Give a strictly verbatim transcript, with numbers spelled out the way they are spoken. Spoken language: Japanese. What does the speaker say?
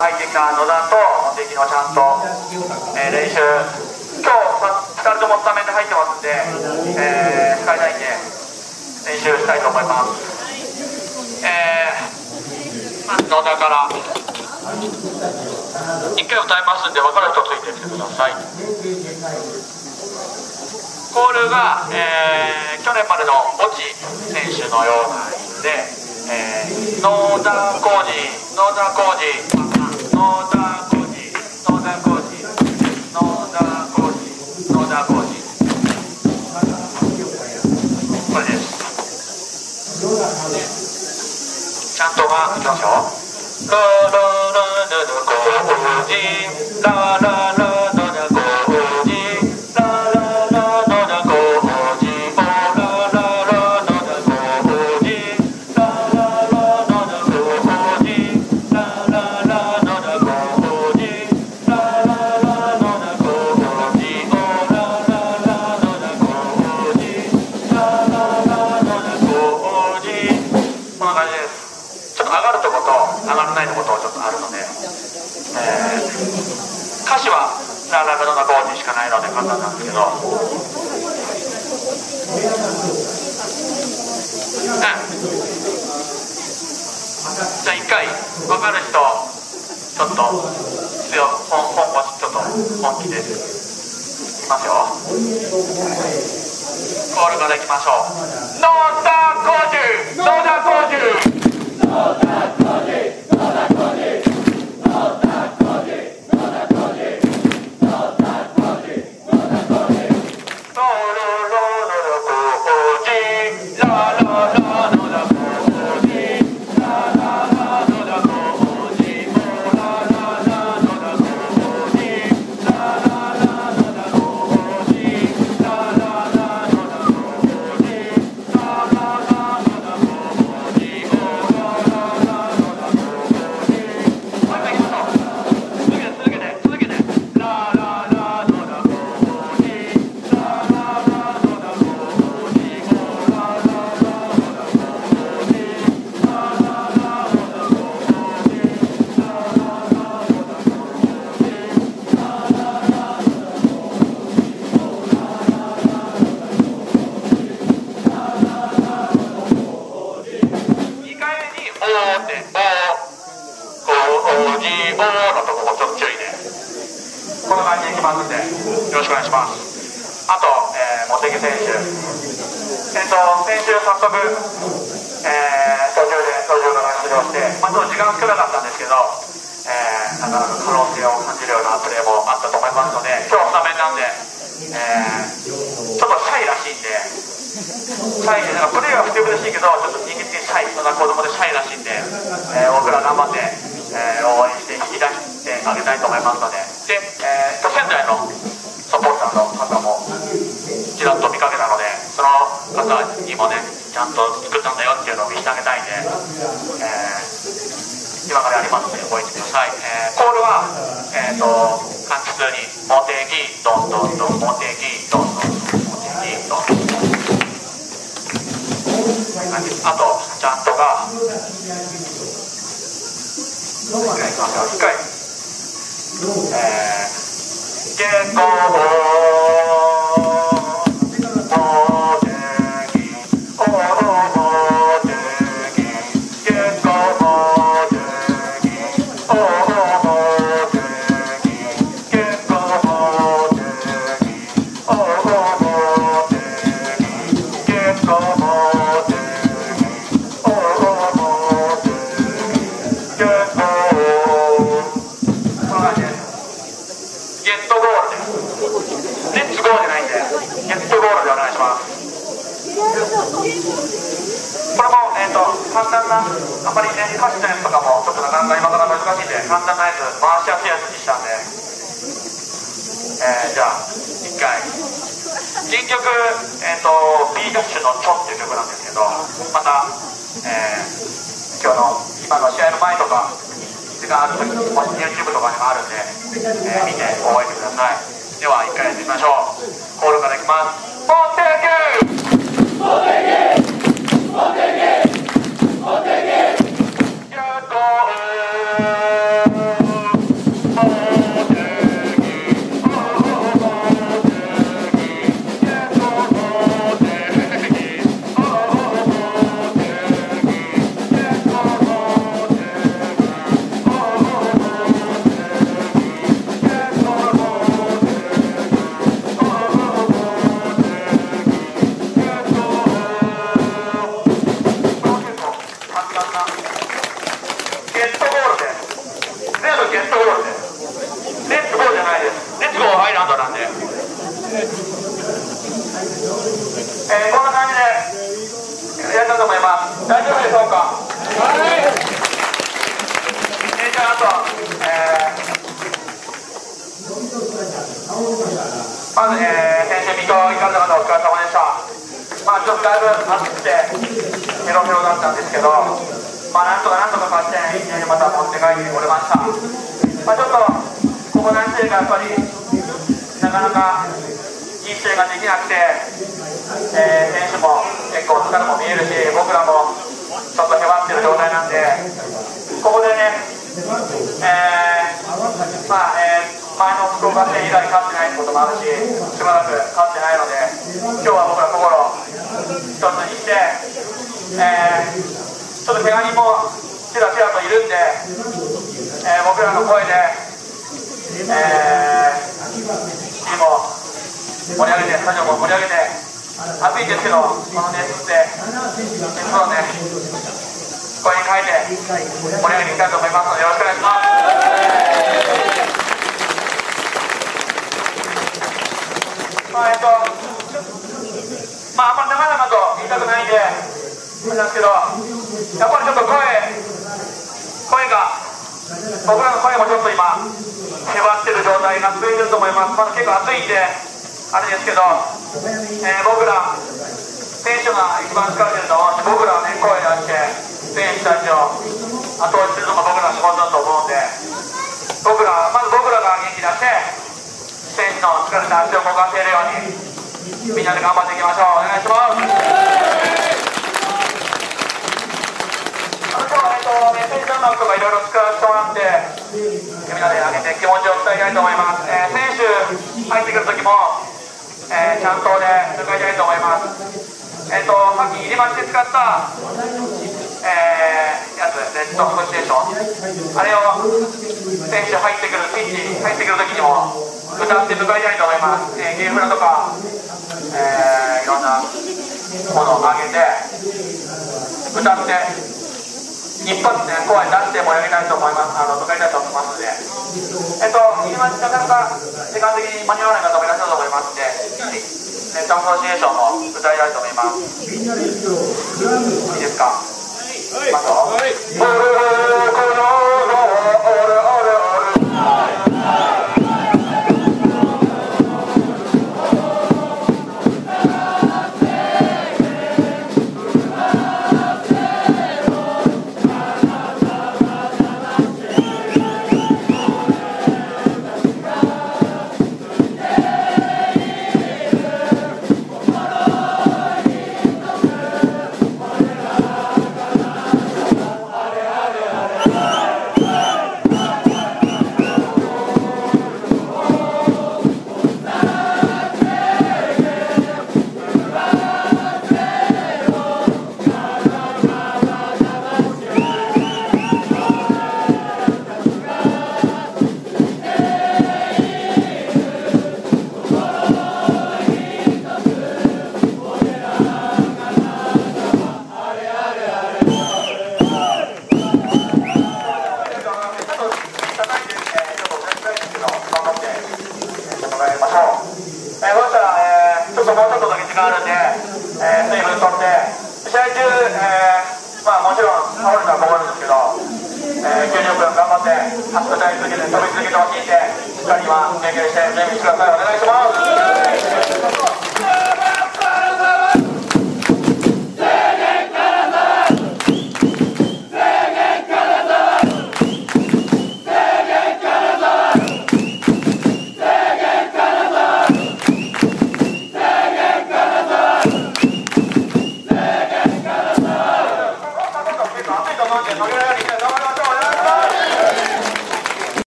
入ってきた野田と茂木のちゃんと、えー、練習、今日ふたりともスタメンで入ってますんで、えー、使いたいんで練習したいと思います。えー、野田からいっかい歌いますんで、分かる人ついてきてください。コールが、えー、去年までの越智選手のようなで、えー、野田浩二、野田浩二、野田浩二、野田浩二、野田浩二、野田浩二、これです。ちゃんとがいきますよ。ラララ野田浩二、ラララ野田浩二、ラララ野田浩二、オラララ野田浩二、ラララ野田浩二、ラララ野田浩二、ラララ野田浩二、オラララ野田浩二、ラララ野田浩二、こんな感じです。ちょっと上がるとこと上がらないとことちょっとあるので、えー、歌詞はラララ野田浩二しかないので簡単なんですけど、うん、じゃあ一回分かる人ちょっと強本本腰ちょっと本気でいきますよ。コールからいきましょう。野田浩二、野田浩二、野田浩二、野田浩二、野田浩二、野田浩二、野田浩二、野田浩二、ロロロ野田浩二、ラララ野田浩二、ラララ野田浩二、オラララ野田浩二、ラララ野田浩二、ラララ野田浩二、ラララ野田浩二、オラララ野田浩二、もう一回いきましょう。続けて続けて続けて、ラララ野田浩二、ラララ野田浩二、オラララ野田浩二、ラララ野田浩二、ラララ野田浩二、ラララ野田浩二、にかいめに「おー」って「おー」「おーじーおー」のとこちょっと注意で、こんな感じでいきますんでよろしくお願いします。あと、えー、茂木選手、えっ、と先週早速、えー、途中で途中から出場して、まあ、ちょっと時間少なかったんですけど、えー、なかなか可能性を感じるようなプレーもあったと思いますので、今日スタメンなんで、えー、ちょっとシャイらしいんで、シャイでなんかプレーはふてぶてしいけど、ちょっと人間的にシャイ、そんな子供でシャイらしいんで、えー、僕ら頑張って、えー、応援して引き出してあげたいと思いますので、で、えー、仙台のサポーターの方もちらっと見かけたので、その方にもね、ちゃんと作ったんだよっていうのを見せてあげたいんで、えー、今からやりますので覚えてください。えー、コールは、えーと、漢字通に茂木どんどんどん、茂木どんどんどん、茂木どんどんどん、あとちゃんとが一回いきますよ。一回、えー、結構これも、えーと、簡単な、あんまりね、歌詞のやつとかもちょっとなかなか今から難しいんで、簡単なやつ、回しやすいやつにしたんで、えー、じゃあいっかい新曲、えーと、B ダッシュの「ちょ」っていう曲なんですけど、また、えー、今日の今の試合の前とか時間ある時にもし YouTube とかにもあるんで、えー、見て覚えてください。ではいっかいやってみましょう。コールからいきます。持っていく、持っていく、持っていく、持っていく、やっこーまず、えー、先週、水戸行かれた方、お疲れ様でした。まあ、ちょっとだいぶ暑くて、ヘロヘロだったんですけど、まあ、なんとかなんとか勝ち点、えー、また持って帰ってこれました。まあ、ちょっと、ここ何試合かやっぱり、なかなかいい試合ができなくて、えー、選手も結構疲れも見えるし、僕らもちょっとへばってる状態なんで、ここでね、えー、まあ、えー前の福岡戦以来勝ってないこともあるし、しばらく勝ってないので、今日は僕ら心を一つにして、えー、ちょっと怪我人もちらちらといるんで、えー、僕らの声で、えー、チームを盛り上げて、スタジオも盛り上げて、暑いですけど、この熱で、熱をね、声に変えて盛り上げていきたいと思いますので、よろしくお願いします。まあえっと、まああんまり長々と言いたくないんで、なんですけど、やっぱりちょっと声、声が、僕らの声もちょっと今、へばってる状態が続いてると思います。まだ結構暑いんで、あれですけど、えー、僕ら、選手が一番疲れてると思うし、僕らはね、声出して、選手たちを後押しするのが僕らの仕事だと思うんで、僕ら、まず僕らが元気出して、選手の疲れた足を動かせるようにみんなで頑張っていきましょう。お願いします。あの今日は、えっと、メッセージ段落とかいろいろ使わせてもらってみんなで上げて気持ちを伝えたいと思います。えー、選手入ってくる時も、えー、ちゃんとで向かいたいと思います。えっとさっき入り待ちで使ったえー、やつレッドフステーション、あれを選手入ってくるピッチ入ってくる時にも歌って向かいたいと思います。えー、ゲームラとか、えー、いろんなものを上げて歌って一発で声出して盛り上げたいと思います。あの向かいたいと思いますので、えっと入り待ちなかなか時間的に間に合わない方もいらっしゃると思いますので、レッドフステーションも歌いたいと思います。いいですか。はい、まずは、はい、は続けて飛び続けてほしいんで、しっかり今、勉強して準備してください。お願いします。